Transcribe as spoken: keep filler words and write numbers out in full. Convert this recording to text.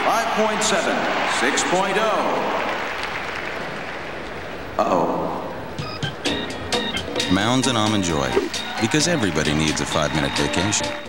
five point seven, six point oh. Uh-oh. Mounds and Almond Joy, because everybody needs a five-minute vacation.